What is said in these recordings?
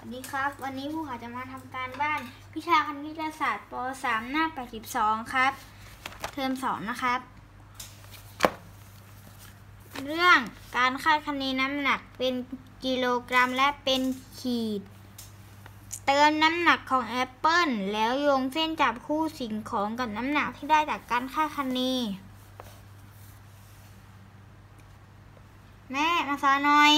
วัสดีครับวันนี้ผู้ขาจะมาทำการบ้านวิชาคณิตศาสตร์ป .3 หน้า 82 ครับเทอม 2 นะครับเรื่องการคาดคะเนน้ำหนักเป็นกิโลกรัมและเป็นขีดเติมน้ำหนักของแอปเปิลแล้วโยงเส้นจับคู่สิ่งของกับน้ำหนักที่ได้จากการคาดคะเนแม่มาสอนหน่อย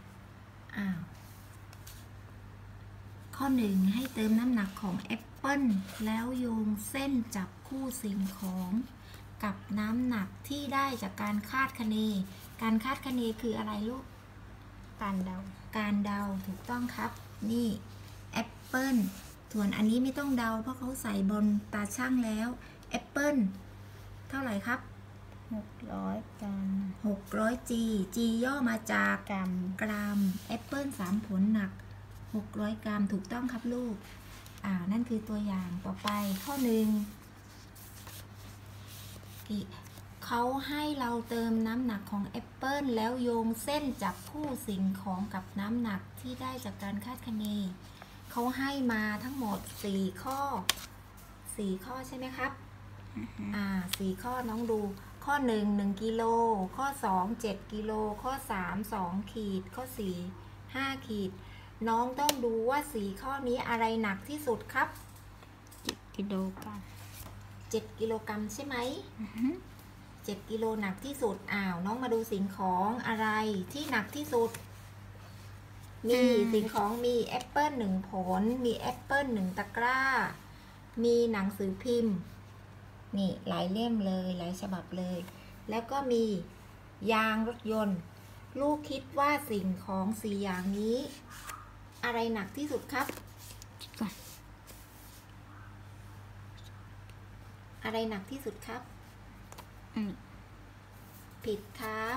ข้อ 1ให้เติมน้ำหนักของแอปเปิลแล้วโยงเส้นจับคู่สิ่งของกับน้ำหนักที่ได้จากการคาดคะเนการคาดคะเนคืออะไรลูกการเดาถูกต้องครับนี่แอปเปิลส่วนอันนี้ไม่ต้องเดาเพราะเขาใส่บนตาช่างแล้วแอปเปิลเท่าไหร่ครับ 600 กรัม 600 G ย่อมาจากกรัมแอปเปิล3ผลหนัก600 กรัมถูกต้องครับลูกนั่นคือตัวอย่างต่อไปข้อ 1เขาให้เราเติมน้ำหนักของแอปเปิลแล้วโยงเส้นจับคู่สิ่งของกับน้ำหนักที่ได้จากการคาดคะเนเขาให้มาทั้งหมด4 ข้อใช่ไหมครับ4 ข้อน้องดูข้อ 1 1 กิโลข้อ 2 7 กิโลข้อ 3 2 ขีดข้อ 4 5 ขีดน้องต้องดูว่า4 ข้อนี้อะไรหนักที่สุดครับ 7 กิโลกรัม 7 กิโลกรัมใช่ไหม7 กิโลหนักที่สุดน้องมาดูสิ่งของอะไรที่หนักที่สุดมีสิ่งของมีแอปเปิล1 ผลมีแอปเปิล1 ตะกร้ามีหนังสือพิมพ์นี่หลายเล่มเลยหลายฉบับเลยแล้วก็มียางรถยนต์ลูกคิดว่าสิ่งของ4 อย่างนี้อะไรหนักที่สุดครับอะไรหนักที่สุดครับผิดครับ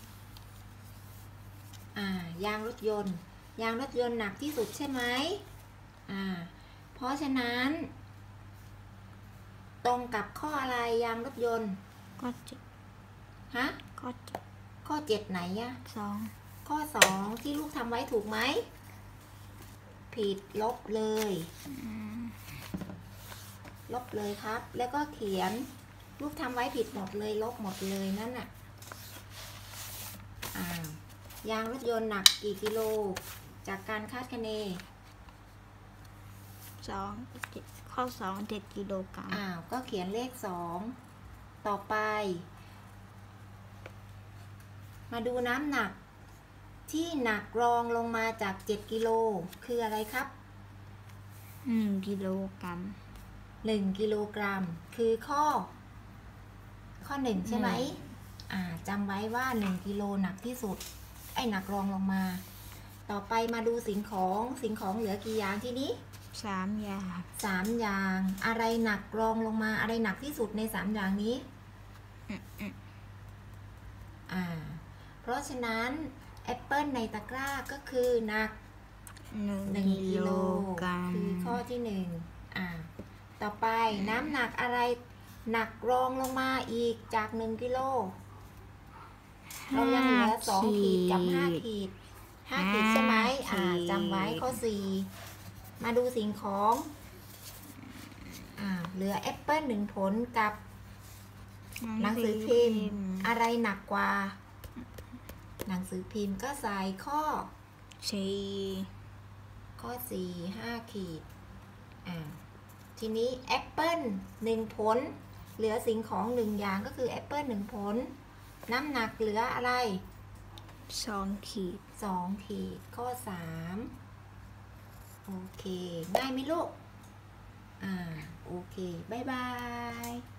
ยางรถยนต์หนักที่สุดใช่ไหมเพราะฉะนั้นตรงกับข้ออะไรยางรถยนต์ข้อ 7 ข้อ 7ไหน 2 ข้อ 2ที่ลูกทำไว้ถูกไหมผิดลบเลยครับแล้วก็เขียนลูกทำไว้ผิดหมดเลยลบหมดเลยนั่นน่ะยางรถยนต์หนักกี่กิโลจากการคาดคะเนข้อ 2 7 กิโลกรัมก็เขียนเลข2ต่อไปมาดูน้ำหนักที่หนักรองลงมาจาก7 กิโลคืออะไรครับ 1 กิโลกรัม 1 กิโลกรัมคือข้อ 1ใช่ไหมจำไว้ว่า1 กิโลหนักที่สุดหนักรองลงมาต่อไปมาดูสิ่งของเหลือกี่อย่างทีนี้ 3 อย่างอะไรหนักรองลงมาอะไรหนักที่สุดใน3 อย่างนี้เพราะฉะนั้นแอปเปิลในตะกร้าก็คือหนัก1 กิโลกรัมคือข้อที่1ต่อไปน้ำหนักอะไรหนักรองลงมาอีกจาก1 กิโลเรายังเหลือ2 ขีดกับ5 ขีดใช่ไหมจำไว้ข้อ 4มาดูสิ่งของเหลือแอปเปิล1 ผลกับหนังสือพิมพ์อะไรหนักกว่าหนังสือพิมพ์ก็ใส่ข้อ 4 5 ขีดทีนี้แอปเปิล1 ผลเหลือสิ่งของ1 อย่างก็คือแอปเปิล1 ผลน้ำหนักเหลืออะไร 2 ขีดข้อ 3โอเคง่ายไหมลูกโอเคบ๊ายบาย